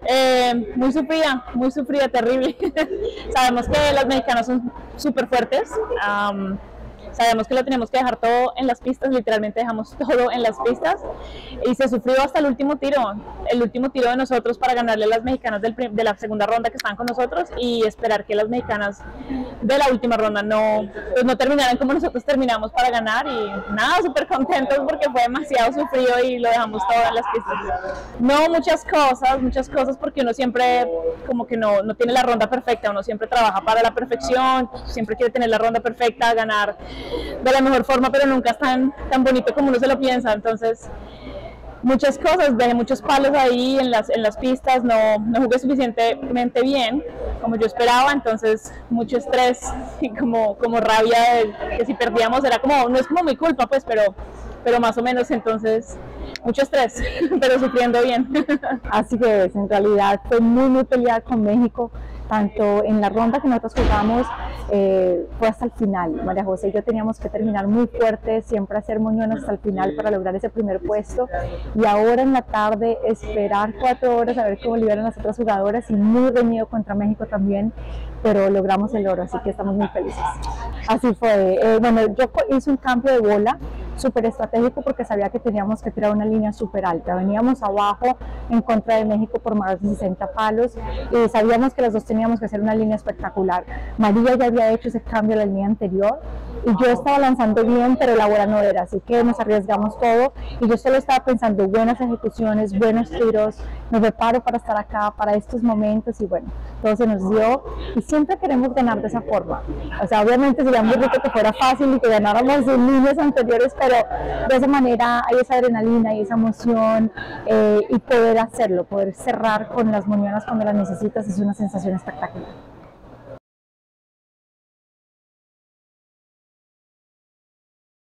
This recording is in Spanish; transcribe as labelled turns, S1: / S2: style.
S1: Muy sufrida, terrible. Sabemos que los mexicanos son súper fuertes. Sabemos que lo tenemos que dejar todo en las pistas, literalmente dejamos todo en las pistas y se sufrió hasta el último tiro de nosotros para ganarle a las mexicanas de la segunda ronda que estaban con nosotros y esperar que las mexicanas de la última ronda pues no terminaran como nosotros terminamos para ganar y nada, súper contentos porque fue demasiado sufrido y lo dejamos todo en las pistas. No, muchas cosas porque uno siempre como que no tiene la ronda perfecta, uno siempre trabaja para la perfección, siempre quiere tener la ronda perfecta, ganar de la mejor forma, pero nunca es tan bonito como uno se lo piensa. Entonces muchas cosas, dejé muchos palos ahí en las pistas, no jugué suficientemente bien como yo esperaba, entonces mucho estrés y como rabia de que si perdíamos era como, no es como mi culpa pues, pero más o menos, entonces mucho estrés, pero sufriendo bien.
S2: Así que es, en realidad fue muy peleada con México, tanto en la ronda que nosotros jugamos, fue hasta el final. María José y yo teníamos que terminar muy fuerte, siempre hacer moñones hasta el final para lograr ese primer puesto, y ahora en la tarde esperar 4 horas a ver cómo liberan las otras jugadoras, y muy reñido contra México también, pero logramos el oro, así que estamos muy felices. Así fue. Bueno, yo hice un cambio de bola súper estratégico porque sabía que teníamos que tirar una línea súper alta. Veníamos abajo en contra de México por más de 60 palos y sabíamos que los dos teníamos que hacer una línea espectacular. María ya había hecho ese cambio a la línea anterior y yo estaba lanzando bien, pero la bola no era, así que nos arriesgamos todo y yo solo estaba pensando buenas ejecuciones, buenos tiros, me preparo para estar acá, para estos momentos, y bueno, todo se nos dio y siempre queremos ganar de esa forma. O sea, obviamente sería muy rico que fuera fácil y que ganáramos en líneas anteriores, pero de esa manera hay esa adrenalina y esa emoción, y poder hacerlo, poder cerrar con las moñonas cuando las necesitas es una sensación espectacular.